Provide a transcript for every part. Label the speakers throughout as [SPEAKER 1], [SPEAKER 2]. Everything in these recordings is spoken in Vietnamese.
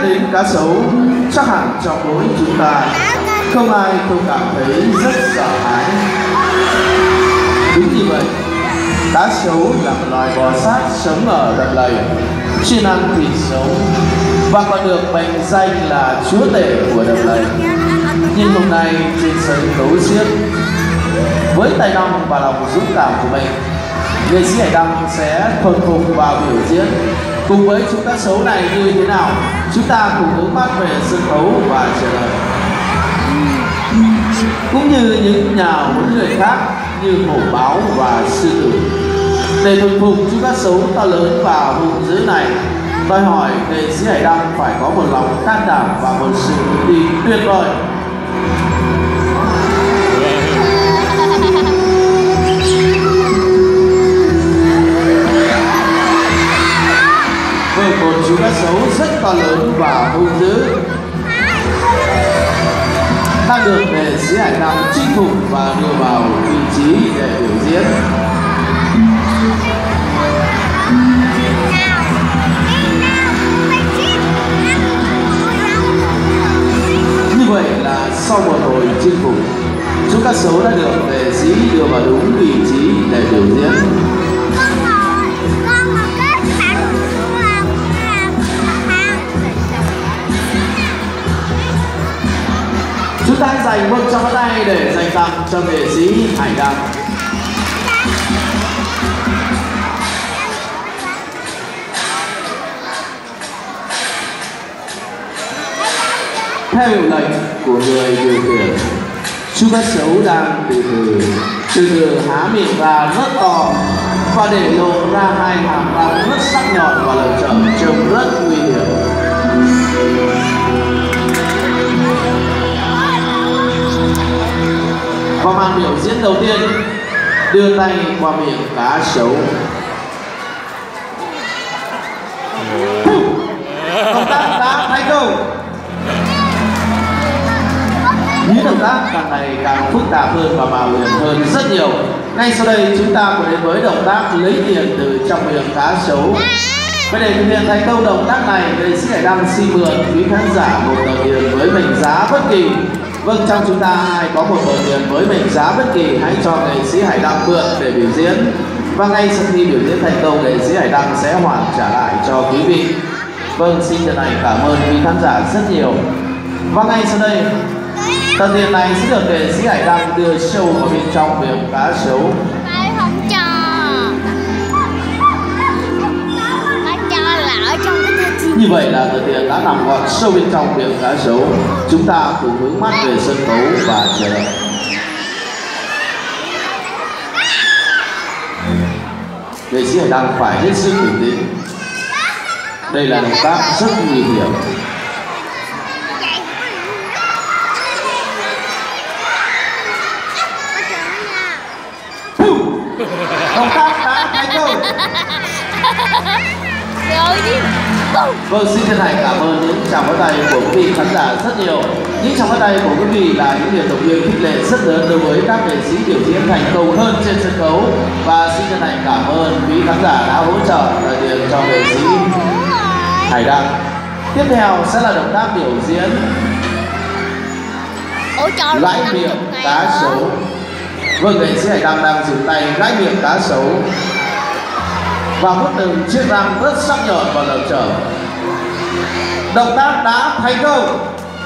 [SPEAKER 1] đến cá sấu, chắc hẳn trong mỗi chúng ta không ai không cảm thấy rất sợ hãi. Đúng như vậy, cá sấu là một loài bò sát sống ở đầm lầy, chuyên ăn thịt sấu và còn được mệnh danh là chúa tể của đầm lầy. Nhưng hôm nay trên sân khấu xiếc, với tài năng và lòng dũng cảm của mình, nghệ sĩ Hải Đăng sẽ thuần phục và biểu diễn cùng với chú cá sấu này như thế nào. Chúng ta cùng hướng mắt về sân khấu và chờ đợi. Cũng như những nhà huấn luyện khác như hổ báo và sư tử, để thuần phục chú cá sấu to lớn và hung dữ này, đòi hỏi nghệ sĩ Hải Đăng phải có một lòng can đảm và một sự tự tin tuyệt vời. Với một chú cá sấu rất to lớn và hung dữ đang được nghệ sĩ Hải Đăng chinh phục và đưa vào vị trí để biểu diễn. Như vậy là sau một hồi chinh phục, chú cá sấu đã được nghệ sĩ đưa vào đúng vị trí để biểu diễn. Chúng ta dành một tràng pháo tay để dành tặng cho nghệ sĩ Hải Đăng. Theo hiệu lệnh của người điều khiển, chú cá sấu đang từ từ há miệng ra rất to và để lộ ra hai hàm răng rất sắc nhọn và lởm chởm trông rất nguy hiểm. Và màn biểu diễn đầu tiên, đưa tay qua miệng cá sấu. Động tác đã thành công. Những động tác càng ngày càng phức tạp hơn và mạo hiểm hơn rất nhiều. Ngay sau đây chúng ta cùng đến với động tác lấy tiền từ trong miệng cá sấu. Và để thực hiện thành công động tác này, nghệ sĩ Hải Đăng xin mượn quý khán giả một tờ tiền với mệnh giá bất kỳ. Vâng, trong chúng ta ai có một tờ tiền với mệnh giá bất kỳ, hãy cho nghệ sĩ Hải Đăng mượn để biểu diễn. Và ngay sau khi biểu diễn thành công, nghệ sĩ Hải Đăng sẽ hoàn trả lại cho quý vị. Vâng, xin chân thành cảm ơn quý khán giả rất nhiều. Và ngay sau đây, tờ tiền này sẽ được nghệ sĩ Hải Đăng đưa sâu vào bên trong miệng cá sấu.
[SPEAKER 2] Không cho. Nó cho là ở trong cái thịt.
[SPEAKER 1] Như vậy là tờ tiền đã nằm gọn sâu bên trong miệng cá sấu. Chúng ta cùng hướng mắt về sân khấu và chờ đợi. Nghệ sĩ Hải Đăng phải hết sức bình tĩnh. Đây là động tác rất nguy hiểm. Động tác đã thành công. Vâng, xin chân thành cảm ơn những tràng pháo tay của quý vị khán giả rất nhiều. Những tràng pháo tay của quý vị là những điều động viên khích lệ rất lớn đối với các nghệ sĩ biểu diễn thành công hơn trên sân khấu. Và xin chân thành cảm ơn quý khán giả đã hỗ trợ thời tiền cho nghệ sĩ Hải Đăng. Tiếp theo sẽ là động tác biểu diễn gãi miệng cá sấu. Vâng, nghệ sĩ Hải Đăng đang dùng tay gãi miệng cá sấu và hút từng chiếc răng rất sắc nhọn và lởm chởm. Động tác đã thành công.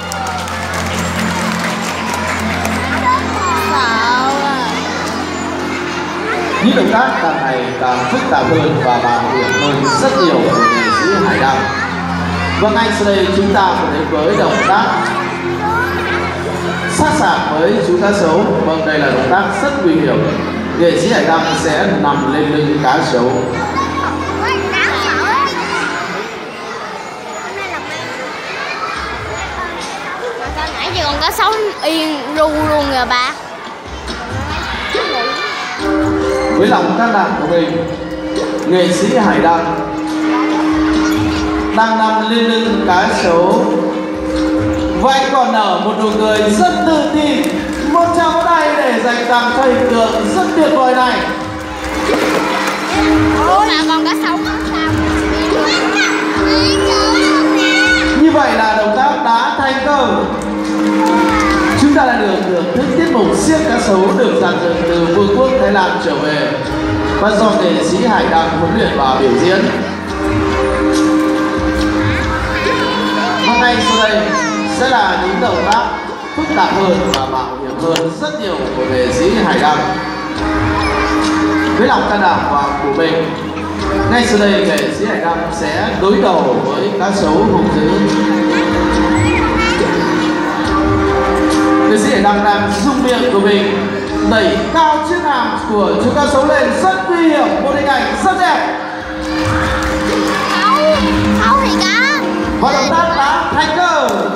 [SPEAKER 1] Những động tác càng ngày càng phức tạp hơn và mạo hiểm hơn rất nhiều của nghệ sĩ Hải Đăng. Và ngay sau đây chúng ta cùng đến với động tác sát sạc với chú cá sấu. Vâng, đây là động tác rất nguy hiểm. Nghệ sĩ Hải Đăng sẽ nằm lên lưng cá sấu.
[SPEAKER 2] Nãy giờ con cá sấu yên ru luôn rồi bà.
[SPEAKER 1] Với lòng can đảm của mình, nghệ sĩ Hải Đăng đang nằm lên lưng cá sấu và anh còn nở một nụ cười rất tự tin. Một tràng pháo tay để dành tặng cho hình tượng rất tuyệt vời này.
[SPEAKER 2] Ủa là con cá sấu.
[SPEAKER 1] vậy là động tác đã thành công. Chúng ta đã được thưởng thức tiết mục xiếc cá sấu được dàn dựng từ Vương quốc Thái Lan trở về và do nghệ sĩ Hải Đăng huấn luyện và biểu diễn. Và ngay sau đây sẽ là những động tác phức tạp hơn và mạo hiểm hơn rất nhiều của nghệ sĩ Hải Đăng. Với lòng can đảm và của mình, ngay sau đây nghệ sĩ Hải Đăng sẽ đối đầu với cá sấu hung dữ. Nghệ sĩ Hải Đăng đang dùng miệng của mình đẩy cao chiếc hàm của chú cá sấu lên rất nguy hiểm, một hình ảnh rất đẹp.
[SPEAKER 2] Không thì cá.
[SPEAKER 1] Và động tác đã thành công.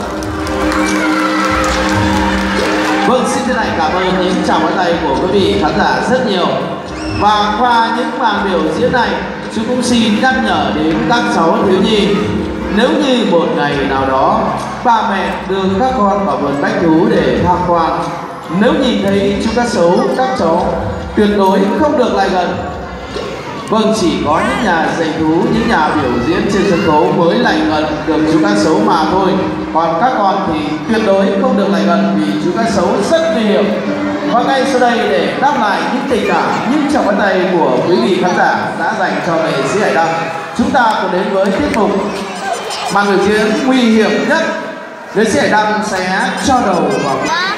[SPEAKER 1] Vâng, xin chân thành cảm ơn những tràng pháo tay của quý vị khán giả rất nhiều. Và qua những màn biểu diễn này, chúng cũng xin nhắc nhở đến các cháu thiếu nhi, nếu như một ngày nào đó ba mẹ đưa các con vào vườn bách thú để tham quan, nếu nhìn thấy chú cá sấu, các cháu tuyệt đối không được lại gần. Vâng, chỉ có những nhà dạy thú, những nhà biểu diễn trên sân khấu mới lại gần được chú cá sấu mà thôi. Còn các con thì tuyệt đối không được lại gần vì chú cá sấu rất nguy hiểm. Và ngay sau đây để đáp lại những tình cảm, những tràng pháo tay của quý vị khán giả đã dành cho nghệ sĩ Hải Đăng, chúng ta cùng đến với tiết mục màn biểu diễn nguy hiểm nhất. Nghệ sĩ Hải Đăng sẽ cho đầu vào.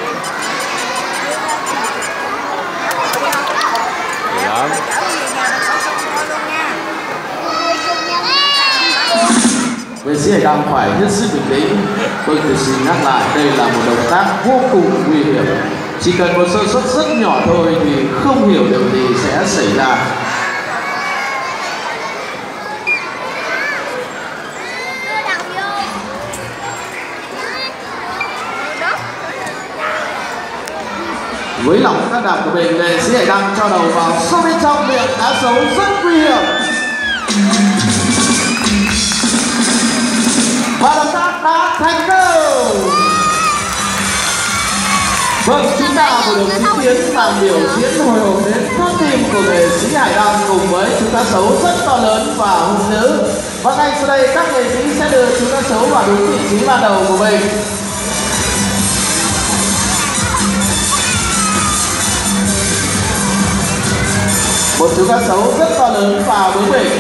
[SPEAKER 1] Nghệ sĩ Hải Đăng phải hết sức bình tĩnh. Tôi xin nhắc lại, đây là một động tác vô cùng nguy hiểm. Chỉ cần một sơ suất rất nhỏ thôi thì không hiểu điều gì sẽ xảy ra. Với lòng can đảm của mình, nghệ sĩ Hải Đăng cho đầu vào sâu bên trong miệng cá sấu rất nguy hiểm. Và động tác đã thành công. Vâng, chúng ta vừa được chứng kiến màn biểu diễn hồi hộp đến thắt tim của nghệ sĩ Hải Đăng cùng với chú cá sấu rất to lớn và hung dữ. Và ngay sau đây các nghệ sĩ sẽ đưa chú cá sấu vào đúng vị trí ban đầu của mình. Một chú cá sấu rất to lớn vào đúng mình.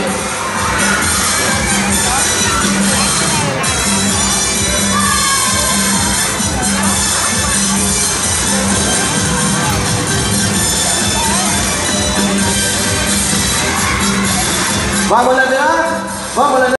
[SPEAKER 1] Và một lần nữa,